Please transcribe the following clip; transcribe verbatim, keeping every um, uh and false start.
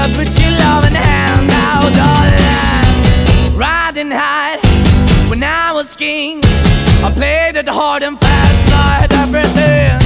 put your loving hand out, darling. Riding high when I was king, I played it hard and fast, I had everything.